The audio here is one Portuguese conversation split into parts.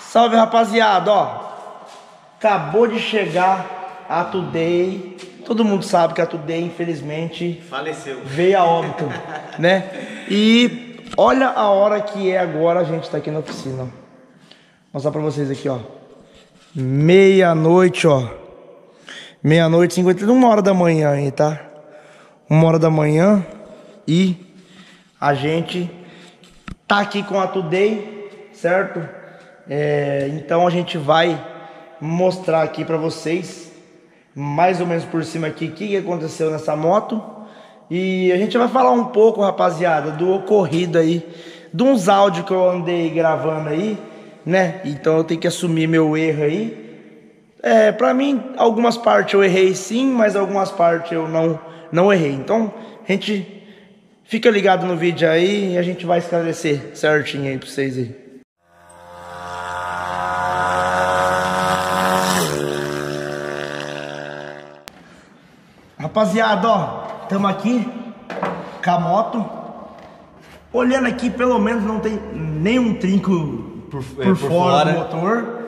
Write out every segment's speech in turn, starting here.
Salve, rapaziada, ó. Acabou de chegar a Today. Todo mundo sabe que a Today, infelizmente, faleceu. Veio a óbito, né? E olha a hora que é agora, a gente tá aqui na oficina, ó. Vou mostrar pra vocês aqui, ó. Meia-noite, ó. Meia-noite, 51, 1h da manhã aí, tá? 1h da manhã. E a gente tá aqui com a Today, certo? Então a gente vai mostrar aqui pra vocês, mais ou menos por cima aqui, o que aconteceu nessa moto. E a gente vai falar um pouco, rapaziada, do ocorrido aí, de uns áudios que eu andei gravando aí, né? Então eu tenho que assumir meu erro aí. Pra mim, algumas partes eu errei sim, mas algumas partes eu não errei. Então a gente fica ligado no vídeo aí e a gente vai esclarecer certinho aí pra vocês aí. Rapaziada, ó, estamos aqui com a moto. Olhando aqui, pelo menos não tem nenhum trinco por fora do motor.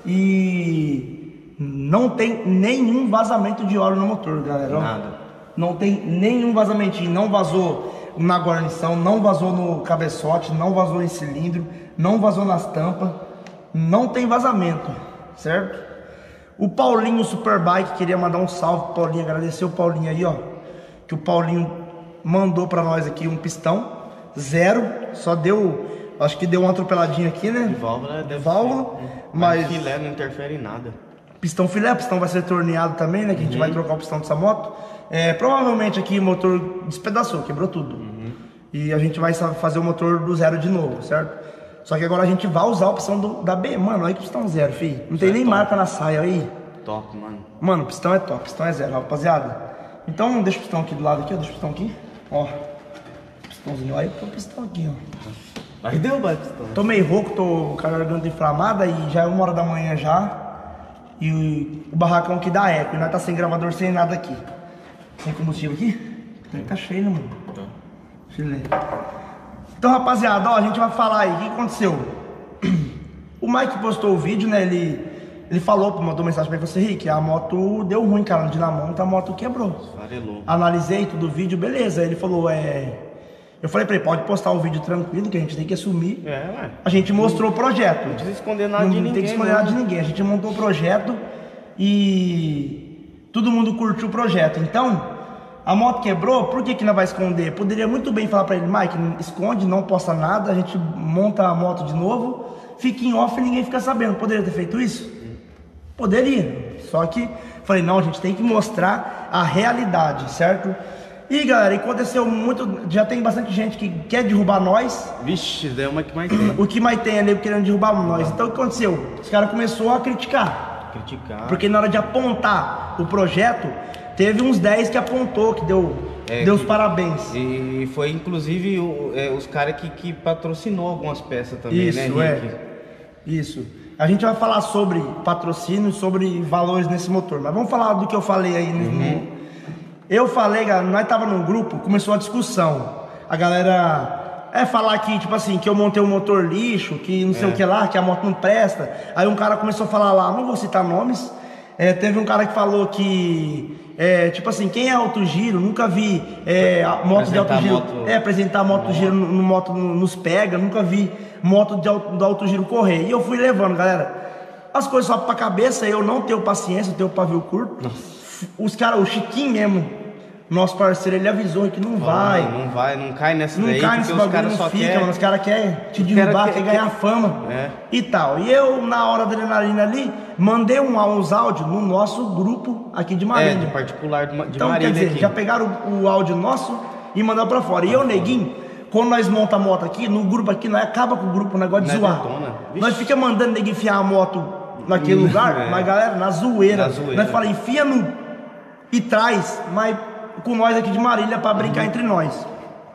E não tem nenhum vazamento de óleo no motor, galera. Nada. Não tem nenhum vazamentinho. Não vazou na guarnição, não vazou no cabeçote, não vazou em cilindro, não vazou nas tampas. Não tem vazamento, certo? O Paulinho Superbike, queria mandar um salve pro Paulinho, agradecer o Paulinho aí, ó. Que o Paulinho mandou pra nós aqui um pistão zero, só deu, acho que deu uma atropeladinha aqui, né? De válvula, de válvula, mas filé não interfere em nada. Pistão filé, pistão vai ser torneado também, né? Que a gente vai trocar o pistão dessa moto. Provavelmente aqui o motor despedaçou, quebrou tudo. E a gente vai fazer o motor do zero de novo, certo? Só que agora a gente vai usar a opção da B. Mano, olha que pistão zero, filho. Não tem nem marca na saia aí. Top, mano. Mano, o pistão é top, pistão é zero, rapaziada. Então, deixa o pistão aqui do lado aqui, ó. Deixa o pistão aqui. Ó. Pistãozinho. Aí põe o pistão aqui, ó. Vai derrubar o pistão. Tô meio rouco, tô com a garganta inflamada e já é 1h da manhã já. E o barracão aqui dá eco. E nós tá sem gravador, sem nada aqui. Sem combustível aqui? Tá cheio, né, mano? Tá. Filé. Então, rapaziada, ó, a gente vai falar aí o que aconteceu. O Mike postou o vídeo, né? Ele falou, mandou mensagem pra ele, falou assim: Rick, a moto deu ruim, cara, no dinamômetro, a moto quebrou. Farelou. Analisei tudo o vídeo, beleza. Ele falou, eu falei pra ele, pode postar o vídeo tranquilo, que a gente tem que assumir. Ué. A gente mostrou o projeto. Não precisa esconder nada de ninguém. Não tem que esconder nada de ninguém. A gente montou o projeto e todo mundo curtiu o projeto. Então, a moto quebrou, por que nós vai esconder? Poderia muito bem falar pra ele, Mike, esconde, não posta nada, a gente monta a moto de novo, fica em off e ninguém fica sabendo. Poderia ter feito isso? Poderia. Só que falei, não, a gente tem que mostrar a realidade, certo? E galera, aconteceu muito, já tem bastante gente que quer derrubar nós. Vixe, daí é uma que mais tem. O que mais tem é nego querendo derrubar nós. Então o que aconteceu? Os caras começaram a criticar. Porque na hora de apontar o projeto, teve uns 10 que apontou, que deu os parabéns. E foi inclusive os caras que patrocinou algumas peças também, isso, né, Rick? Isso. A gente vai falar sobre patrocínio, sobre valores nesse motor. Mas vamos falar do que eu falei aí. Eu falei, galera, nós tava num grupo, começou uma discussão. A galera falar que, tipo assim, que eu montei um motor lixo, que não sei o que lá, que a moto não presta. Aí um cara começou a falar lá, não vou citar nomes. Teve um cara que falou que, tipo assim, quem é alto giro, nunca vi a moto de alto giro, apresentar moto giro no moto nos pega, nunca vi moto de alto giro correr. E eu fui levando, galera, as coisas só pra cabeça, eu não tenho paciência, eu tenho pavio curto. Nossa. Os caras, o Chiquinho mesmo, nosso parceiro, ele avisou que não vai. Não cai nessa daí, cai nesse bagulho, caras não só fica, mano. Os caras querem te derrubar, querem ganhar fama e tal. E eu, na hora da adrenalina ali, mandei uns áudios no nosso grupo aqui de Marília. De particular de então, Marília. Quer dizer, aqui. já pegaram o áudio nosso e mandaram pra fora. E eu, neguinho, quando nós monta a moto aqui, no grupo aqui, nós acaba com o grupo, o negócio de zoar. Nós fica mandando neguinho enfiar a moto naquele lugar, mas galera, na zoeira. Nós fala, enfia e traz, mas com nós aqui de Marília pra brincar entre nós.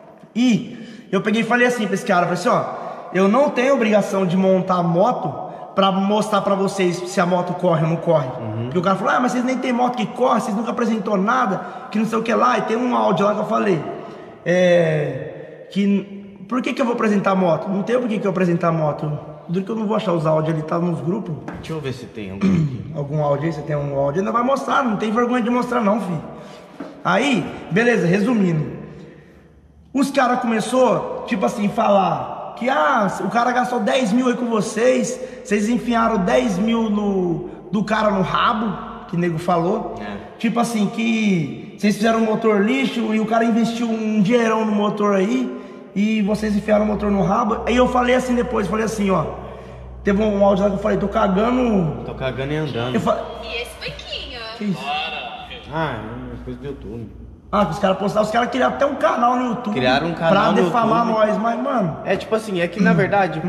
E eu peguei e falei assim pra esse cara, falei assim, ó, eu não tenho obrigação de montar a moto pra mostrar pra vocês se a moto corre ou não corre. Porque o cara falou, mas vocês nem tem moto que corre, vocês nunca apresentou nada, que não sei o que lá. E tem um áudio lá que eu falei, que por que eu vou apresentar a moto? Não tem por que eu apresentar a moto. Tudo que eu não vou achar os áudios ali, tá nos grupos. Deixa eu ver se tem algum aqui. Algum áudio aí, você tem um áudio, ainda vai mostrar, não tem vergonha de mostrar não, filho. Aí, beleza, resumindo. Os caras começou, tipo assim, falar que o cara gastou 10 mil aí com vocês enfiaram 10 mil do cara no rabo, que o nego falou. Tipo assim, que vocês fizeram um motor lixo e o cara investiu um dinheirão no motor aí e vocês enfiaram o motor no rabo. Aí eu falei assim depois, falei assim, ó. Teve um áudio lá que eu falei, tô cagando. Tô cagando e andando. E esse banquinho? Que isso? É coisa do YouTube. Que os caras postaram, os caras criaram até um canal no YouTube. Criaram um canal pra no defamar YouTube. nós, mas, mano. É tipo assim, é que na verdade,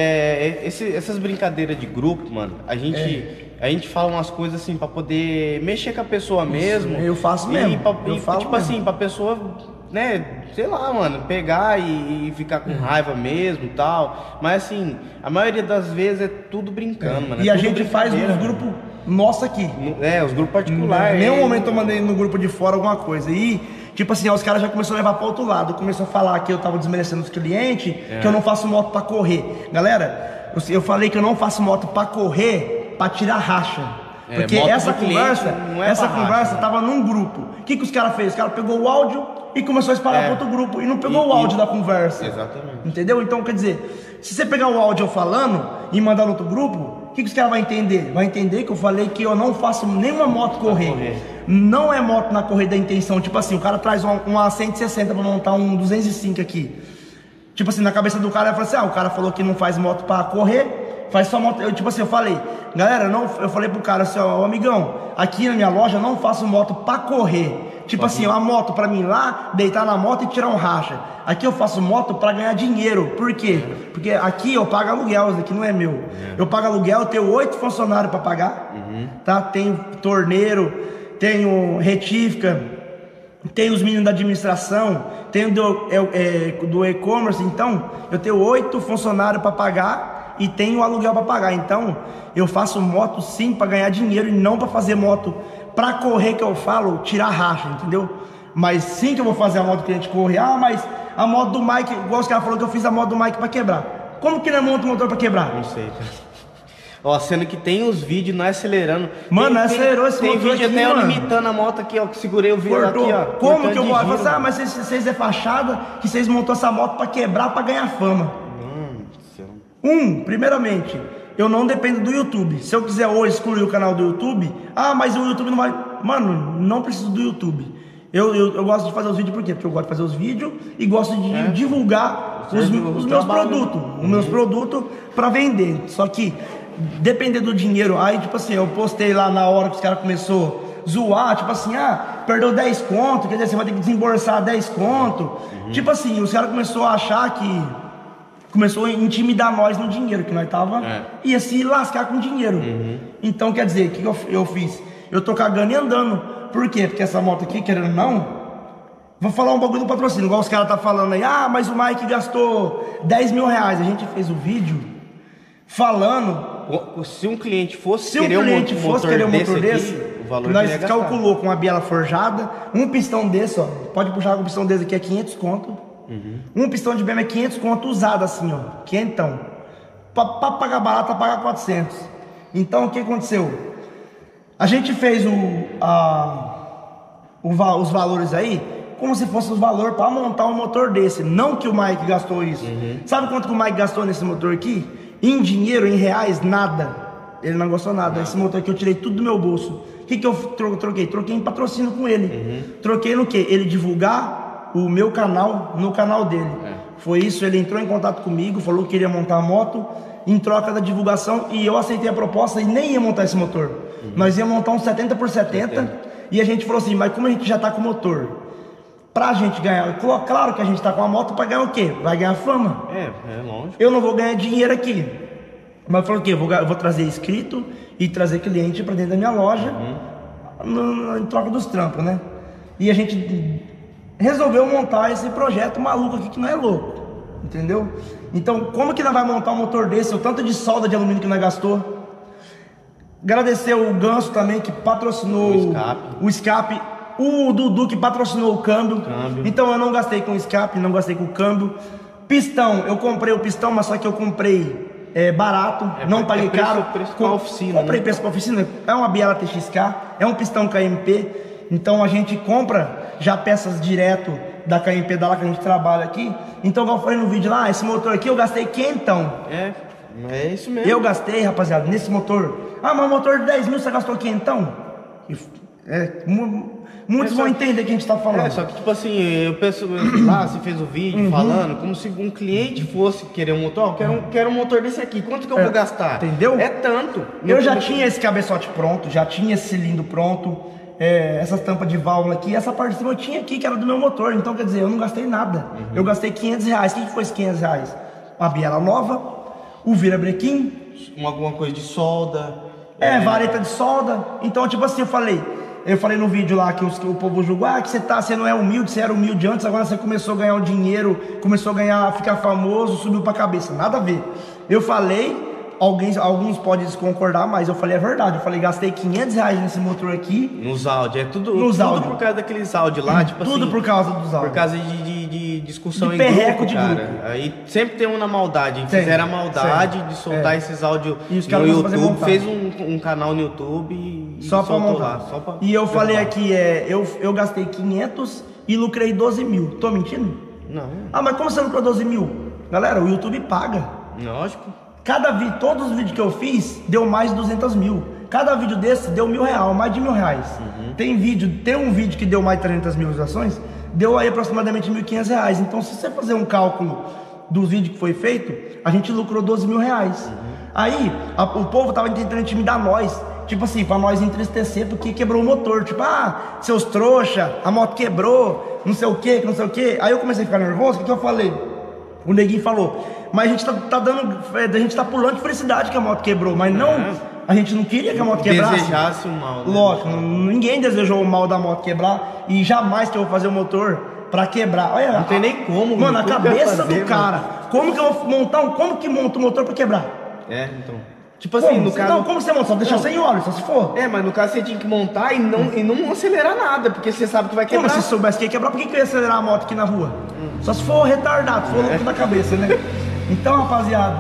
essas brincadeiras de grupo, mano, a gente fala umas coisas assim pra poder mexer com a pessoa mesmo. Eu faço mesmo. Tipo assim, pra pessoa, né, sei lá, mano, pegar e ficar com raiva mesmo e tal. Mas assim, a maioria das vezes é tudo brincando, mano. E a gente faz nos grupos nossos aqui. Os grupos particulares. Em nenhum momento eu mandei no grupo de fora alguma coisa. E, tipo assim, os caras já começaram a levar para outro lado. Começou a falar que eu tava desmerecendo os clientes, que eu não faço moto para correr. Galera, eu falei que eu não faço moto para correr, para tirar racha. Porque essa conversa tava num grupo. O que os caras fez? Os caras pegou o áudio e começou a espalhar para outro grupo. E não pegou o áudio da conversa. Exatamente. Entendeu? Então, quer dizer, se você pegar o áudio eu falando e mandar no outro grupo, o que os caras vão entender? Vai entender que eu falei que eu não faço nenhuma moto correr. Não é moto na corrida da intenção. Tipo assim, o cara traz uma 160 para montar um 205 aqui. Tipo assim, na cabeça do cara, ele fala assim, o cara falou que não faz moto para correr, faz só moto. Tipo assim, eu falei, galera, eu falei pro cara assim, amigão, aqui na minha loja eu não faço moto para correr. Tipo assim, uma moto pra mim lá, deitar na moto e tirar um racha. Aqui eu faço moto pra ganhar dinheiro. Por quê? Porque aqui eu pago aluguel, isso aqui não é meu. Eu pago aluguel, eu tenho 8 funcionários pra pagar. Tá? Tenho torneiro, tenho retífica, tenho os meninos da administração, tenho do e-commerce. Então, eu tenho 8 funcionários pra pagar e tenho aluguel pra pagar. Então, eu faço moto sim pra ganhar dinheiro e não pra fazer moto pra correr, que eu falo, tirar racha, entendeu? Mas sim que eu vou fazer a moto do cliente correr. Mas a moto do Mike, igual os caras falaram que eu fiz a moto do Mike pra quebrar. Como que não monta o motor pra quebrar? Não sei, cara. Ó, sendo que tem os vídeos nós acelerando. Mano, acelerou esse motor. Tem vídeo aqui, até eu mano, limitando a moto aqui, ó, que segurei o vidro aqui, ó. Como que eu vou falar? Mas vocês é fachada que vocês montou essa moto pra quebrar, pra ganhar fama. Primeiramente, eu não dependo do YouTube. Se eu quiser hoje excluir o canal do YouTube, mas o YouTube não vai... Mano, não preciso do YouTube. Eu gosto de fazer os vídeos por quê? Porque eu gosto de fazer os vídeos e gosto de divulgar os meus produtos. Os meus produtos pra vender. Só que, depender do dinheiro, aí tipo assim, eu postei lá na hora que os caras começou a zoar, tipo assim, perdeu 10 conto, quer dizer, você vai ter que desembolsar 10 conto. Tipo assim, os caras começou a achar que... Começou a intimidar nós no dinheiro, que nós tava, ia se lascar com dinheiro. Então, quer dizer, o que eu fiz? Eu tô cagando e andando. Por quê? Porque essa moto aqui, querendo ou não, vou falar um bagulho do patrocínio, igual os caras tá falando aí, mas o Mike gastou 10 mil reais. A gente fez o vídeo falando... Se um cliente fosse querer um motor desse, o valor nós calculou com a biela forjada, um pistão desse, ó, pode puxar com um pistão desse aqui, é 500 conto. Um pistão de BM é 500 conto usado assim, ó, quentão. Pra pagar barato, pagar 400. Então, o que aconteceu? A gente fez os valores aí, como se fosse os valores para montar um motor desse. Não que o Mike gastou isso. Sabe quanto que o Mike gastou nesse motor aqui? Em dinheiro, em reais, nada. Ele não gastou nada. Esse motor aqui eu tirei tudo do meu bolso. O que eu troquei? Troquei em patrocínio com ele. Troquei no quê? Ele divulgar o meu canal no canal dele. Foi isso, ele entrou em contato comigo, falou que queria montar a moto em troca da divulgação e eu aceitei a proposta e nem ia montar esse motor. Nós ia montar um 70 por 70 e a gente falou assim, mas como a gente já tá com o motor, pra gente ganhar, claro que a gente tá com a moto pra ganhar o quê? Vai ganhar fama. É longe. Eu não vou ganhar dinheiro aqui. Mas falou o quê? Eu vou trazer inscrito e trazer cliente pra dentro da minha loja em troca dos trampos, né? E a gente resolveu montar esse projeto maluco aqui que não é louco, entendeu? Então, como que nós vai montar um motor desse, o tanto de solda de alumínio que nós gastou? Agradecer o Ganso também, que patrocinou o escape, o Dudu, que patrocinou o câmbio. Então, eu não gastei com o escape, não gastei com o câmbio. Pistão, eu comprei o pistão, mas só que eu comprei barato, não paguei caro. Preço pra oficina, comprei né? preço pra oficina. É uma biela TXK, é um pistão KMP. Então a gente compra já peças direto da KMP da lá que a gente trabalha aqui. Então, como eu falei no vídeo lá, esse motor aqui eu gastei quentão. É isso mesmo. Eu gastei, rapaziada, nesse motor. Ah, mas um motor de 10 mil você gastou quentão? Muitos vão entender o que a gente tá falando. Só que tipo assim, eu penso lá, você fez o vídeo falando, como se um cliente fosse querer um motor, quero um motor desse aqui, quanto que eu vou gastar? Entendeu? É tanto. Eu já tinha esse cabeçote pronto, já tinha esse cilindro pronto, essa tampa de válvula aqui, essa parte de cima eu tinha aqui, que era do meu motor. Então, quer dizer, eu não gastei nada. Eu gastei 500 reais. O que foi esses 500 reais? Uma biela nova, o virabrequim, alguma coisa de solda. vareta de solda. Então, tipo assim, eu falei no vídeo lá que o povo julgou, que você não é humilde, você era humilde antes, agora você começou a ganhar um dinheiro, começou a ficar famoso, subiu pra cabeça. Nada a ver. Eu falei, alguns podem desconcordar, mas eu falei a verdade. Eu falei, gastei 500 reais nesse motor aqui. Nos áudios, tudo por causa daqueles áudios lá, tipo tudo assim. Por causa dos áudios. Por causa de discussão de em perreco grupo, de cara. grupo. Aí sempre tem um na maldade. Fizeram a maldade de soltar esses áudios no YouTube. Fez um canal no YouTube e só pra montar. E eu falei aqui, eu gastei 500 e lucrei 12 mil. Tô mentindo? Não. Ah, mas como você lucrou 12 mil? Galera, o YouTube paga. Lógico. Todos os vídeos que eu fiz, deu mais de 200 mil. Cada vídeo desse deu R$1.000, mais de R$1.000. Tem um vídeo que deu mais de 300 mil visualizações, deu aí aproximadamente R$1.500. Então, se você fazer um cálculo dos vídeos que foi feito, a gente lucrou 12 mil reais. Aí, o povo tava tentando intimidar nós, tipo assim, pra nós entristecer, porque quebrou o motor. Tipo, seus trouxa, a moto quebrou, não sei o que. Aí eu comecei a ficar nervoso, o que eu falei? O neguinho falou, mas a gente a gente tá pulando de felicidade que a moto quebrou, mas não, a gente não queria que a moto quebrasse. Desejasse o mal, né? Lógico, ninguém desejou o mal da moto quebrar, e jamais que eu vou fazer o motor pra quebrar. Olha, não tem nem como. Mano, a cabeça do cara, como que eu vou montar como que monta o motor pra quebrar? Então. Tipo assim, no caso. Então, como você monta? Só deixar sem óleo, só se for. Mas no caso você tinha que montar e não acelerar nada, porque você sabe que vai quebrar. Como se soubesse que ia quebrar, por que eu ia acelerar a moto aqui na rua? Só se for retardado, se for louco da cabeça, né? Então, rapaziada,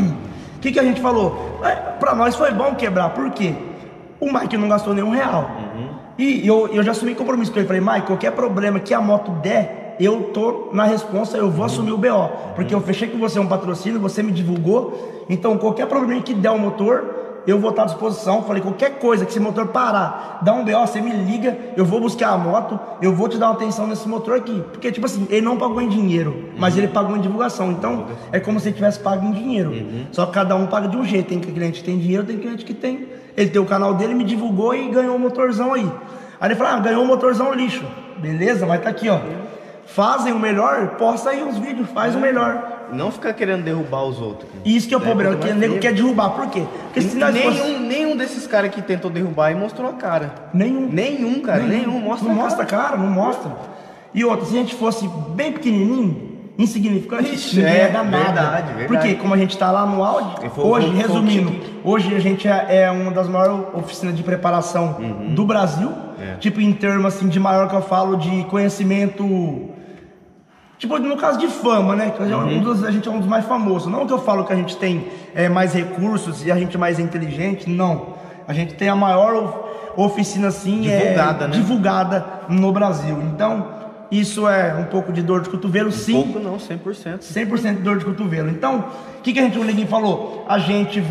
o que a gente falou? Pra nós foi bom quebrar, por quê? O Mike não gastou nenhum real. E eu já assumi compromisso com ele. Falei, Mike, qualquer problema que a moto der, eu tô na responsa, eu vou assumir o BO. Porque eu fechei com você um patrocínio, você me divulgou. Então, qualquer problema que der o motor, eu vou estar à disposição. Falei, qualquer coisa que esse motor parar, dá um BO, você me liga, eu vou buscar a moto, eu vou te dar uma atenção nesse motor aqui. Porque, tipo assim, ele não pagou em dinheiro, mas ele pagou em divulgação. Então, é como se ele tivesse pago em dinheiro. Só que cada um paga de um jeito. Tem cliente que tem dinheiro, tem cliente que tem. Ele tem o canal dele, me divulgou e ganhou um motorzão aí. Aí ele falou, ganhou um motorzão lixo. Beleza, mas tá aqui, ó. Fazem o melhor, posta aí uns vídeos, faz o melhor. Não ficar querendo derrubar os outros. Isso que é o problema, que o nego quer derrubar. Por quê? Porque se nenhum desses caras que tentou derrubar aí mostrou a cara. Nenhum, cara. Não mostra a cara, não mostra. E outra, se a gente fosse bem pequenininho, insignificante, não ia dar nada. Verdade. Porque como a gente tá lá no áudio, hoje, resumindo, hoje a gente é uma das maiores oficinas de preparação do Brasil. Tipo, em termos assim, de maior que eu falo, de conhecimento. Tipo, no caso de fama, né? A gente é um dos mais famosos. Não que eu falo que a gente tem mais recursos e a gente é mais inteligente, não. A gente tem a maior oficina, assim, divulgada no Brasil. Então, isso é um pouco de dor de cotovelo, sim. Um pouco não, 100%. 100% de dor de cotovelo. Então, o que a gente, o neguinho falou? A gente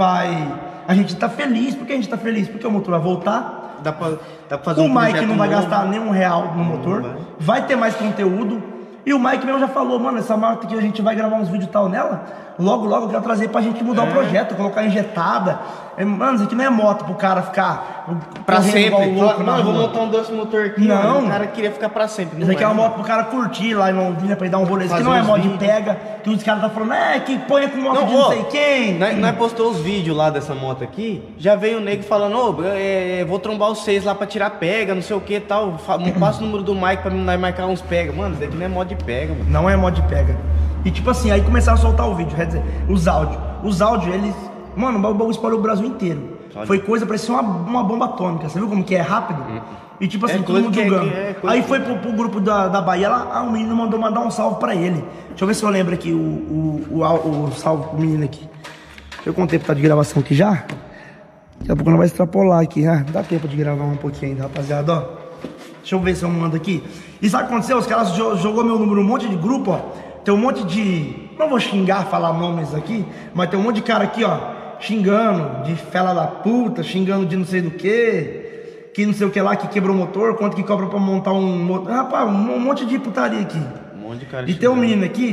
tá feliz. Por que a gente tá feliz? Porque o motor vai voltar. Dá pra fazer o Mike não vai gastar nenhum real no motor. Vai ter mais conteúdo. E o Mike mesmo já falou, mano, essa moto aqui a gente vai gravar uns vídeos tal nela. Logo eu quero trazer pra gente mudar o projeto, colocar injetada. Mano, isso aqui não é moto pro cara ficar pra sempre. Louco, não, eu vou montar um desse motor aqui. Não. Mano, o cara queria ficar pra sempre. Isso aqui é uma moto pro cara curtir lá em Londrina, pra ir dar um rolê. Isso aqui não é moto de pega, que os caras tá falando, que põe com moto de não sei quem. Nós postou os vídeos lá dessa moto aqui, já veio o nego falando, vou trombar vocês lá pra tirar pega, não sei o que e tal. Passa o número do Mike pra nós marcar uns pega. Mano, isso daqui não é moto de pega, mano. Não é moto de pega. E tipo assim, aí começaram a soltar o vídeo, quer dizer, os áudios, eles... Mano, o bagulho espalhou o Brasil inteiro. Foi coisa, parecia uma bomba atômica. Você viu como que é rápido? E tipo assim, todo mundo julgando. Aí foi pro grupo da Bahia lá, o menino mandou mandar um salve pra ele. Deixa eu ver se eu lembro aqui o salve pro menino aqui. Eu contei pra de gravação aqui já. Daqui a pouco não vai extrapolar aqui, né? Dá tempo de gravar um pouquinho ainda, rapaziada, ó. Deixa eu ver se eu mando aqui. E sabe o que aconteceu? Os caras jogou meu número, um monte de grupo, ó. Tem um monte de... Não vou xingar, falar nomes aqui, mas tem um monte de cara aqui, ó, xingando de fela da puta, xingando de não sei do que não sei o que lá, que quebrou o motor, quanto que cobra pra montar um motor. Rapaz, um monte de putaria aqui. Um monte de cara. E tem um menino aqui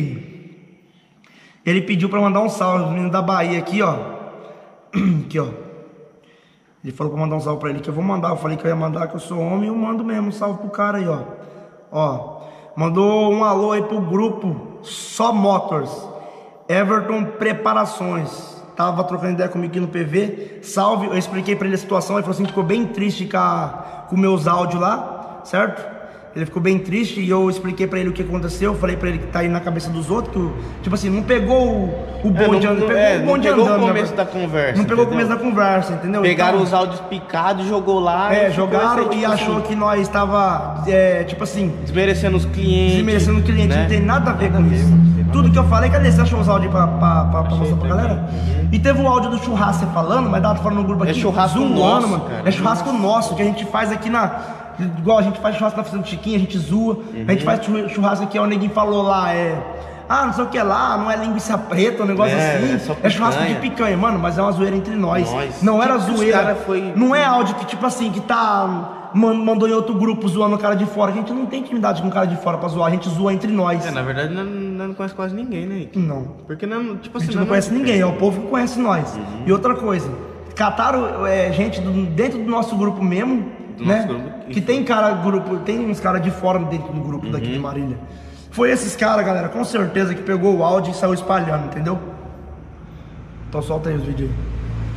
Ele pediu pra mandar um salve, o menino da Bahia aqui, ó. Aqui, ó. Ele falou pra mandar um salve pra ele, que eu vou mandar. Eu falei que eu ia mandar, que eu sou homem, e eu mando mesmo um salve pro cara aí, ó. Ó. Mandou um alô aí pro grupo Só Motors. Everton Preparações. Tava trocando ideia comigo aqui no PV. Salve, eu expliquei pra ele a situação. Ele falou assim, ficou bem triste com meus áudios lá, certo? Ele ficou bem triste e eu expliquei pra ele o que aconteceu. Eu falei pra ele que tá aí na cabeça dos outros, que tipo assim, não pegou o bonde andando. Pegou o bonde andando. Não pegou o começo da conversa. Não pegou o começo da conversa, entendeu? Pegaram os áudios picados, jogou lá. Jogaram e achou que nós estava, tipo assim, desmerecendo os clientes. Desmerecendo o cliente, né? Não tem nada a ver com isso. Tudo que eu falei, cadê? Você achou os áudios pra mostrar pra galera? E teve o áudio do churrasco você falando, mas dava falando no grupo aqui. É churrasco nosso, mano. É churrasco nosso, que a gente faz aqui igual a gente faz churrasco na oficina do Chiquinho, a gente zoa. A gente faz churrasco aqui, ó, o neguinho falou lá, não sei o que lá, não é linguiça preta, um negócio assim. É churrasco de picanha, mano, mas é uma zoeira entre nós. Não era zoeira. Não é áudio que, tipo assim, que mandou em outro grupo zoando o cara de fora. A gente não tem intimidade com o cara de fora pra zoar, a gente zoa entre nós. Na verdade, não conhece quase ninguém, né? Não. Porque não, tipo assim, a gente não conhece ninguém, é o povo que conhece nós. E outra coisa, cataram gente dentro do nosso grupo mesmo. Né? Que tem uns caras de fora dentro do grupo daqui de Marília. Foi esses caras, galera, com certeza que pegou o áudio e saiu espalhando, entendeu? Então solta aí os vídeos aí.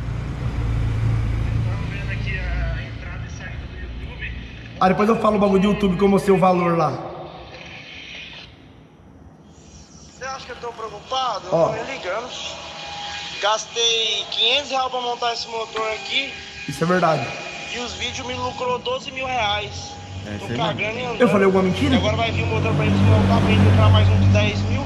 Estamos vendo aqui a entrada e saída do YouTube. Depois eu falo o bagulho do YouTube que eu mostrei o valor lá. Você acha que eu tô preocupado? Eu tô me ligando. Gastei R$500 pra montar esse motor aqui. Isso é verdade. E os vídeos me lucrou R$12.000. Tô cagando e andando. Eu falei alguma mentira? E agora vai vir o motor pra eles montar, pra ele lucrar mais uns 10 mil.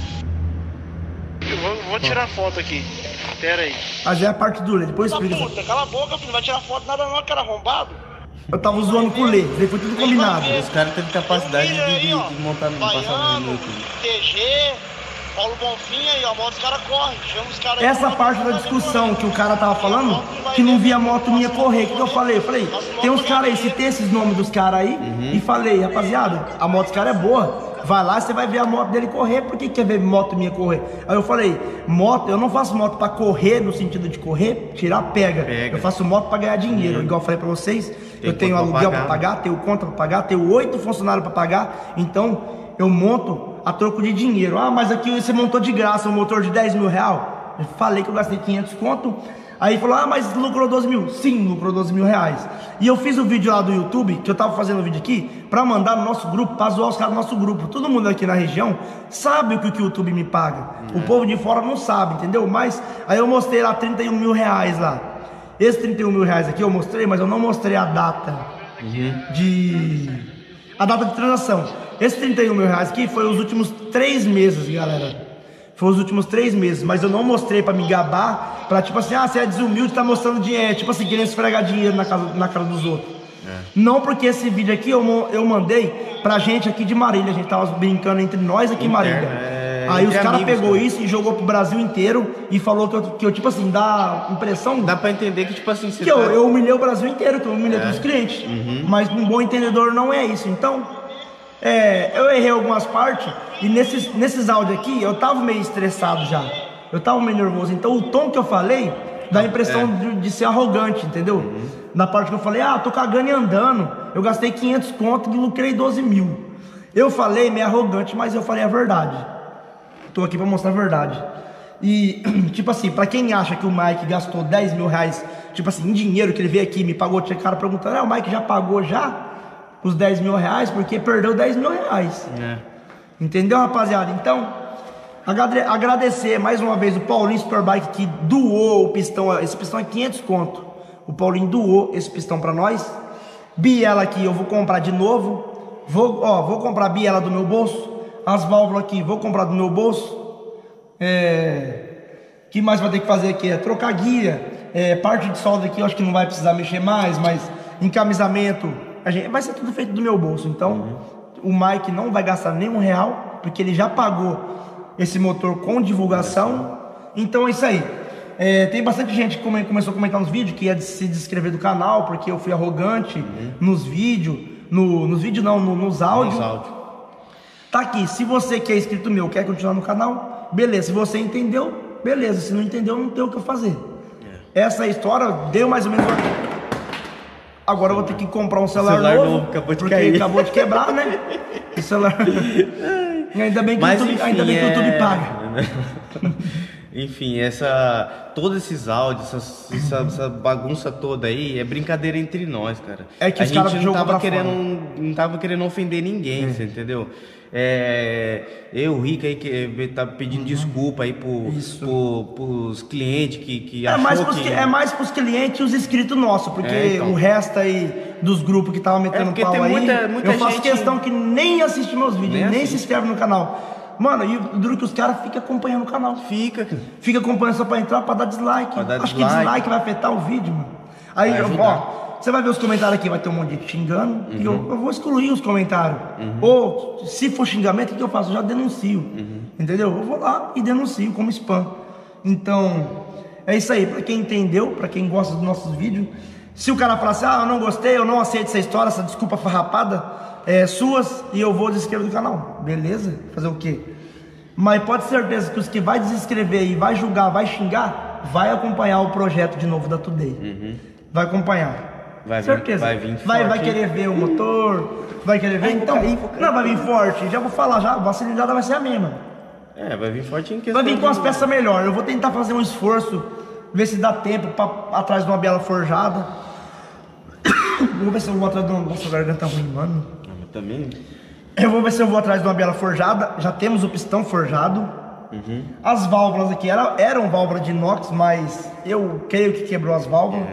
Eu vou tirar foto aqui. Pera aí. Mas é a parte dura, depois explica. Puta, cala a boca, filho. Não vai tirar foto nada não, cara arrombado. Eu tava zoando com o Lê, foi tudo combinado. Os caras têm capacidade de montar no passado no YouTube. TG, Paulo Bonfim aí, ó, a moto os caras correm, chama os caras. Essa parte da discussão que o cara tava falando, que não via a moto minha correr, o que eu falei? Eu falei, tem uns caras aí, citei esses nomes dos caras aí, e falei, rapaziada, a moto dos caras é boa, vai lá, você vai ver a moto dele correr, por que quer ver moto minha correr? Aí eu falei, moto, eu não faço moto pra correr, no sentido de correr, tirar pega. Eu faço moto pra ganhar dinheiro, igual eu falei pra vocês, eu tenho aluguel pra pagar, tenho conta pra pagar, tenho 8 funcionários pra pagar, então eu monto a troco de dinheiro. Ah, mas aqui você montou de graça um motor de R$10.000. Eu falei que eu gastei 500 conto. Aí falou, mas lucrou 12 mil. Sim, lucrou 12 mil reais. E eu fiz o vídeo lá do YouTube, que eu tava fazendo o vídeo aqui, pra mandar no nosso grupo, pra zoar os caras do nosso grupo. Todo mundo aqui na região sabe o que o YouTube me paga. O povo de fora não sabe, entendeu? Mas aí eu mostrei lá 31 mil reais lá. Esse 31 mil reais aqui eu mostrei, mas eu não mostrei a data a data de transação. Esse 31 mil reais aqui foi os últimos 3 meses, galera. Foi os últimos 3 meses, mas eu não mostrei pra me gabar, pra tipo assim, você é desumilde, tá mostrando dinheiro, tipo assim, querendo esfregar dinheiro na cara dos outros. Não, porque esse vídeo aqui eu mandei pra gente aqui de Marília, a gente tava brincando entre nós aqui em Marília. Aí os caras pegou isso e jogou pro Brasil inteiro e falou que eu tipo assim, dá impressão... Dá pra entender que tipo assim... Que eu humilhei o Brasil inteiro, que eu humilhei todos os clientes. Mas um bom entendedor não é isso, então... eu errei algumas partes e nesses áudios aqui eu tava meio estressado já. Eu tava meio nervoso, então o tom que eu falei dá a impressão de ser arrogante, entendeu? Na parte que eu falei, tô cagando e andando, eu gastei 500 conto e lucrei 12 mil. Eu falei meio arrogante, mas eu falei a verdade. Tô aqui pra mostrar a verdade. E, tipo assim, pra quem acha que o Mike gastou 10 mil reais, tipo assim, em dinheiro, que ele veio aqui, me pagou, tinha cara perguntando, o Mike já pagou já os 10 mil reais, porque perdeu 10 mil reais. Entendeu, rapaziada? Então, agradecer mais uma vez o Paulinho Superbike, que doou o pistão. Esse pistão é 500 conto. O Paulinho doou esse pistão pra nós. Biela aqui eu vou comprar de novo. Vou comprar a biela do meu bolso. As válvulas aqui vou comprar do meu bolso. que mais vai ter que fazer aqui? É trocar guia, parte de solda aqui eu acho que não vai precisar mexer mais, mas encamisamento, vai ser tudo feito do meu bolso. Então, o Mike não vai gastar nenhum real, porque ele já pagou esse motor com divulgação. Então é isso aí. Tem bastante gente que começou a comentar nos vídeos que ia se descrever do canal, porque eu fui arrogante nos vídeos, nos áudios. Tá aqui, se você que é inscrito meu, quer continuar no canal, beleza. Se você entendeu, beleza. Se não entendeu, não tem o que eu fazer. Essa história deu mais ou menos... Agora eu vou ter que comprar um celular novo, acabou de quebrar, né? O celular... Ainda bem que o YouTube paga. Enfim, todos esses áudios, essa bagunça toda aí, é brincadeira entre nós, cara. É que a gente não tava querendo ofender ninguém, você entendeu? O Rico aí que tá pedindo desculpa aí pros clientes que achou que... É mais pros clientes e os inscritos nossos, porque o resto aí dos grupos que tava metendo pau aí, muita eu faço gente... questão que nem assiste meus vídeos, nem se inscreve no canal. Mano, e o duro que os caras ficam acompanhando o canal. Fica acompanhando só pra entrar, pra dar dislike. Acho que dislike vai afetar o vídeo, mano. Aí, você vai ver os comentários aqui, vai ter um monte de gente xingando. E eu vou excluir os comentários. Ou, se for xingamento, o que eu faço? Eu já denuncio. Entendeu? Eu vou lá e denuncio como spam. Então, é isso aí. Pra quem entendeu, pra quem gosta dos nossos vídeos, se o cara falar assim, eu não gostei, eu não aceito essa história, essa desculpa farrapada, suas, e eu vou desinscrever do canal. Beleza? Fazer o quê? Mas pode ter certeza que os que vai desinscrever e vai julgar, vai xingar, vai acompanhar o projeto de novo da Today. Vai acompanhar. Certeza. Vai querer ver o motor, vai querer ver. Então, vai vir forte. Já vou falar, a cilindrada vai ser a mesma. Vai vir forte em questão. Vai vir com as peças melhores. Eu vou tentar fazer um esforço, ver se dá tempo atrás de uma biela forjada. Vou ver se eu vou atrás de uma... Nossa, a garganta ruim, mano. Também. Eu vou ver se eu vou atrás de uma biela forjada. Já temos o pistão forjado. As válvulas aqui eram válvulas de inox, mas eu creio que quebrou as válvulas.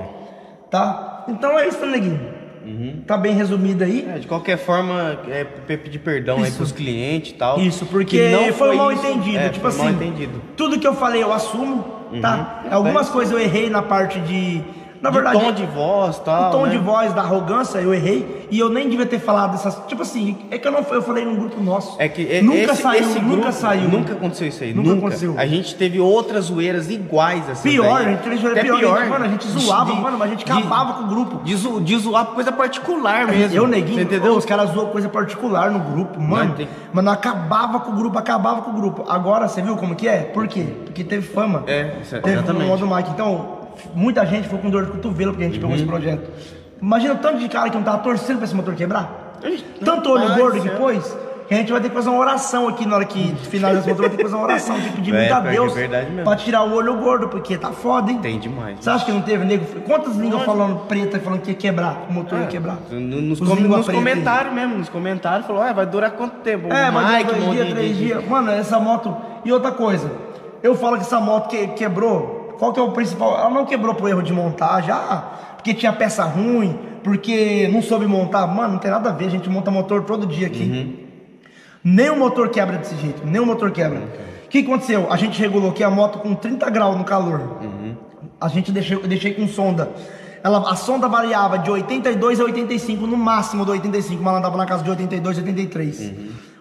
Tá? Então é isso, neguinho. Tá bem resumido aí. De qualquer forma, pedir perdão aí pros clientes e tal. Isso, porque não foi mal entendido. Tipo assim, mal entendido. Tudo que eu falei eu assumo, tá? Algumas coisas eu errei na parte de... Na verdade, tom de voz, tal. O tom de voz da arrogância, eu errei. E eu nem devia ter falado essas... Tipo assim, é que eu falei num grupo nosso. É que nunca nunca saiu. Nunca aconteceu isso aí. Nunca aconteceu. A gente teve outras zoeiras iguais assim. Pior, a gente teve zoeira pior. Mano, a gente zoava, mano, a gente acabava com o grupo. De zoar coisa particular mesmo. Eu, neguinho, entendeu? Os caras zoam coisa particular no grupo, mano. Mano, acabava com o grupo. Agora, você viu como que é? Por quê? Porque teve fama. Teve no modo Mike. Então... Muita gente foi com dor de cotovelo porque a gente pegou esse projeto. Imagina o tanto de cara que não tava torcendo pra esse motor quebrar. Tanto olho gordo depois, que a gente vai ter que fazer uma oração aqui na hora que finalizar esse motor. Vai ter que fazer uma oração, tem que pedir muito a Deus pra tirar o olho gordo, porque tá foda, hein? Tem demais. Você acha que não teve nego? Quantas línguas falando preta, falando que ia quebrar, o motor ia quebrar? Nos comentários mesmo, nos comentários falou, vai durar quanto tempo? Vai durar 2 dias, 3 dias. Mano, essa moto... E outra coisa, eu falo que essa moto quebrou... Qual que é o principal? Ela não quebrou por erro de montagem, porque tinha peça ruim, porque não soube montar. Mano, não tem nada a ver, a gente monta motor todo dia aqui. Nem o motor quebra desse jeito, nem o motor quebra. O que aconteceu? A gente regulou aqui a moto com 30 graus no calor. A gente deixei com sonda. A sonda variava de 82 a 85, no máximo do 85, mas ela andava na casa de 82, 83.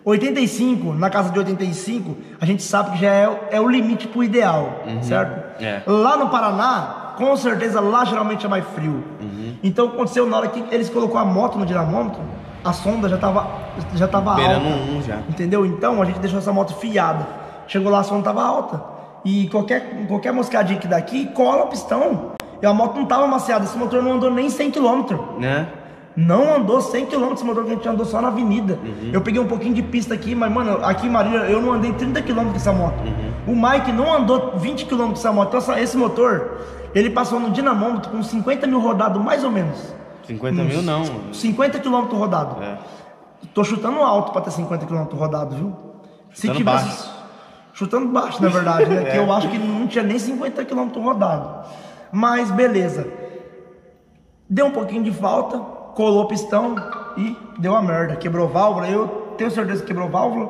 85, na casa de 85, a gente sabe que já é o limite pro ideal, certo? Lá no Paraná, com certeza, lá geralmente é mais frio. Então aconteceu na hora que eles colocou a moto no dinamômetro, a sonda já tava beirando alta. já. Entendeu? Então a gente deixou essa moto fiada. Chegou lá, a sonda tava alta. E qualquer moscadinha que daqui, cola o pistão. E a moto não tava maciada, esse motor não andou nem 100 km. Né? Não andou 100 km esse motor, que a gente andou só na avenida. Eu peguei um pouquinho de pista aqui, mas mano, aqui em Marília eu não andei 30 km com essa moto. O Mike não andou 20 km com essa moto. Então esse motor, ele passou no dinamômetro com 50 mil rodados, mais ou menos. 50 mil não. 50 km rodado. Tô chutando alto pra ter 50 km rodado, viu? Chutando baixo. Chutando baixo, na verdade, né? Que eu acho que não tinha nem 50 km rodado. Mas beleza. Deu um pouquinho de falta, colou o pistão e deu a merda. Quebrou válvula. Eu tenho certeza que quebrou válvula.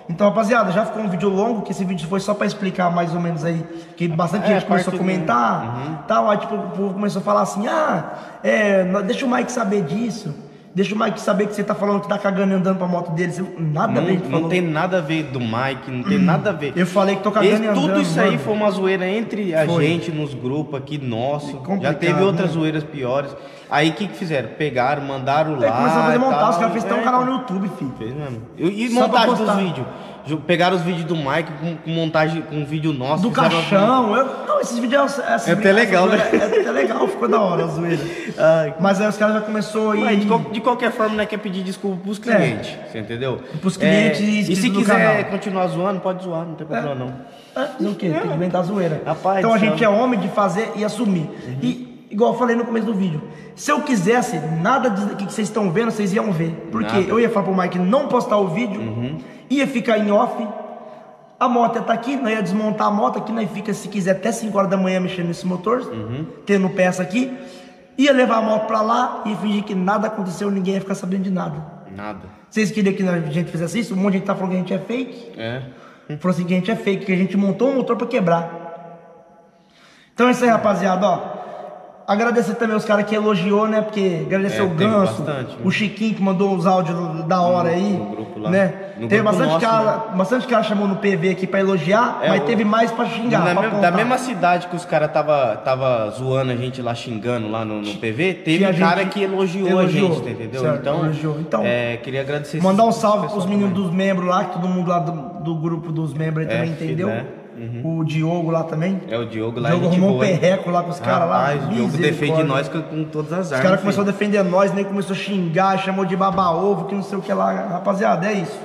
Então, rapaziada, já ficou um vídeo longo, que esse vídeo foi só pra explicar mais ou menos aí, que bastante gente começou a comentar, tal, aí tipo, o povo começou a falar assim, deixa o Mike saber disso, deixa o Mike saber que você tá falando que tá cagando e andando pra moto dele, nada a ver. Não tem nada a ver do Mike, não tem nada a ver. Eu falei que tô cagando e andando. Tudo isso mano. aí foi uma zoeira entre a gente, nos grupos aqui, nosso, já teve outras zoeiras piores. Aí o que fizeram? Pegaram, mandaram lá. Começaram a fazer montar, os caras fez até um canal no YouTube, filho. Fez mesmo. E montagem dos vídeos? Pegaram os vídeos do Mike com montagem, com vídeo nosso. Do caixão. Não, esses vídeos... É até legal, né? É até legal, ficou da hora a zoeira. Mas aí os caras já começou a ir... De qualquer forma, né, quer pedir desculpa pros clientes, você entendeu? Pros clientes e se quiser continuar zoando, pode zoar, não tem problema não. Fazer o quê? Tem que inventar a zoeira. Rapaz, então a gente é homem de fazer e assumir. E, igual eu falei no começo do vídeo, se eu quisesse, nada disso que vocês estão vendo, vocês iam ver. Porque eu ia falar pro Mike não postar o vídeo, ia ficar em off, a moto ia estar aqui, nós ia desmontar a moto aqui, nós fica, se quiser, até 5 horas da manhã mexendo nesse motor, tendo peça aqui, ia levar a moto pra lá e fingir que nada aconteceu, ninguém ia ficar sabendo de nada. Vocês queriam que a gente fizesse isso? Um monte de gente tá falando que a gente é fake. Falou assim que a gente é fake, que a gente montou um motor pra quebrar. Então é isso aí, rapaziada, ó. Agradecer também os caras que elogiou, né? Porque agradecer o Ganso, bastante, o Chiquinho que mandou os áudios da hora aí. No grupo lá. Né? Teve bastante cara chamou no PV aqui pra elogiar, mas teve mais pra xingar. Da mesma cidade que os caras tava zoando a gente lá, xingando lá no PV, teve um cara que elogiou a gente, entendeu? Certo, então, queria agradecer. Mandar um salve pros meninos dos membros lá, que todo mundo lá do grupo dos membros aí também entendeu. O Diogo lá também. O Diogo lá. O Diogo arrumou um perreco lá com os caras lá. O Diogo defende nós com todas as armas. Os caras começaram a defender nós, nem começou a xingar, chamou de baba-ovo, que não sei o que lá. Rapaziada, é isso.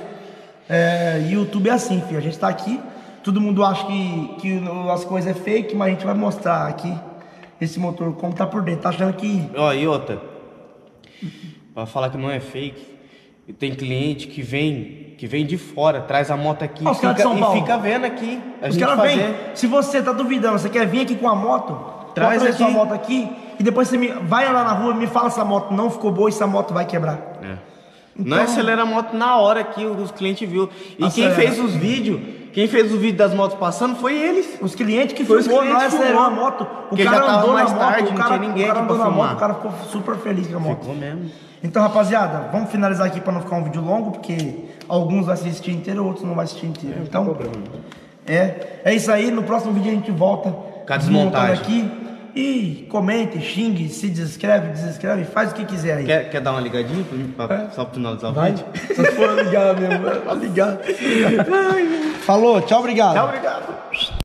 YouTube é assim, filho. A gente tá aqui, todo mundo acha que as coisas é fake, mas a gente vai mostrar aqui esse motor como tá por dentro. Tá achando que... E outra, pra falar que não é fake, tem cliente que vem de fora, traz a moto aqui e fica vendo aqui. Os caras vêm. Se você tá duvidando, você quer vir aqui com a moto, traz a sua moto aqui e depois você vai lá na rua e me fala se a moto não ficou boa e se a moto vai quebrar. Então, nós acelera a moto na hora que os clientes viu. E quem fez os vídeos das motos passando foi eles. Os clientes que filmou, nós aceleramos a moto. O cara já tava mais tarde, não tinha ninguém aqui pra filmar. O cara ficou super feliz com a moto. Ficou mesmo. Então, rapaziada, vamos finalizar aqui para não ficar um vídeo longo, porque alguns vão assistir inteiro, outros não vão assistir inteiro. Então, é isso aí. No próximo vídeo a gente volta com a desmontagem aqui. E comente, xingue, se desescreve, faz o que quiser aí. Quer dar uma ligadinha pra mim, só pro finalizar o vídeo? Se for ligar mesmo, vai ligar. Falou, tchau, obrigado. Tchau, obrigado.